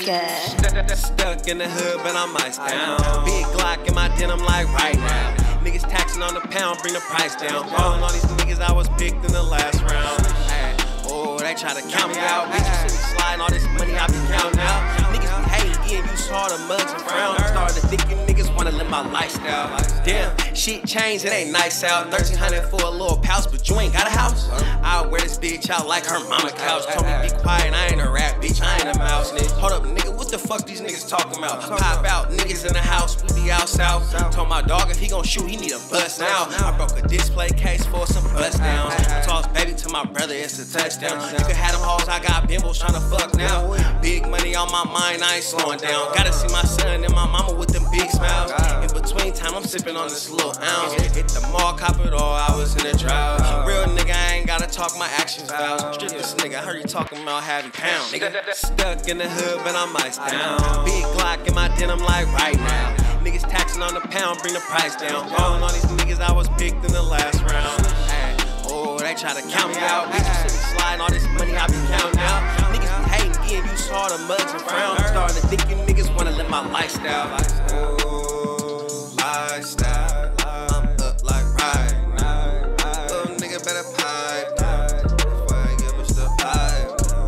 Stuck in the hood, but I'm iced down. Big Glock in my denim like right now. Niggas taxing on the pound, bring the price down. Ballin' on these niggas, I was picked in the last round. Ay, oh, they try to count me out. Bitch, you see me sliding all this money, I be counting out. Niggas be hating, yeah, you saw the mugs and frowns. Started thinking niggas wanna live my lifestyle. Damn, shit changed, it ain't nice out. 1300 for a little pouch, but you ain't got a house. I'll wear this bitch out like her mama couch. Told me be quiet, I ain't a rap bitch, I ain't a mouse. Hold up, nigga, what the fuck these niggas talking about? Pop out, niggas in the house, we be out south. Told my dog if he gon' shoot, he need a bust now. I broke a display case for some bust down. I tossed baby to my brother, it's a touchdown. You can have them hoes, I got bimbos tryna fuck now. Big money on my mind, I ain't slowing down. Gotta see my son and my mama with them big smiles. In between time, I'm sipping on this little ounce. Hit the mall, cop it all, I was in the drought. Real nigga, I ain't gotta talk my actions out. Strip this nigga, I heard you talking about having pounds. Nigga, stuck in the hood, but I'm iced down. Big Glock in my denim like right now. Niggas taxing on the pound, bring the price down. Ballin' on these niggas, I was picked in the last round. Ay, oh, they try to count me out. Bitch, you see me sliding all this money, I be counting out. Niggas be hating, yeah, you saw the mugs and frowns. Started thinking niggas wanna live my lifestyle. Oh, lifestyle. I'm up like right now. Little nigga better pipe down before I give us the pipe.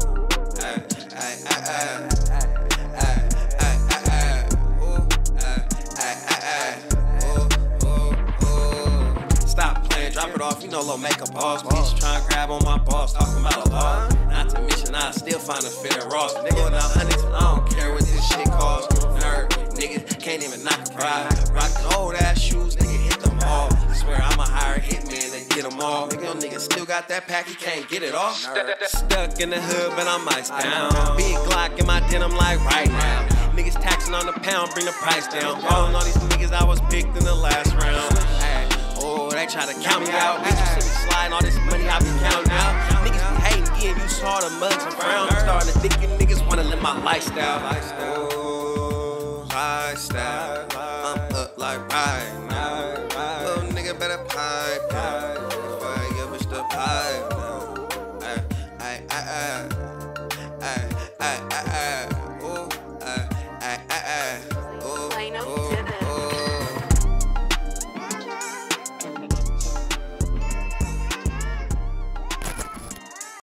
Stop playing, drop it off, you know low makeup boss. Bitch trying to grab on my boss, talking about a law. Not to mention I still find a fit at Ross. Nigga, now hundreds, I don't care what this shit costs. Nerd, nigga, can't even knock a pride. Rockin' old ass shoes, nigga, hit them all. I swear I'm a hire hitman to get them all. Nigga, nigga still got that pack, he can't get it off. Stuck in the hood, but I'm iced down. Big Glock in my denim like right now. Niggas taxing on the pound, bring the price down. Ballin' on these niggas, I was picked in the last round. Ay, oh, they try to count me out. Bitch, you see me sliding all this money, I be counting out. Niggas be hating, yeah, you saw the mugs and frowns. Started thinking niggas wanna live my lifestyle. Oh, lifestyle. I'm up like right now. Little nigga better pipe down before I give us the pipe now. Ay, ay, ay, ay, ay, ay, ay, ay.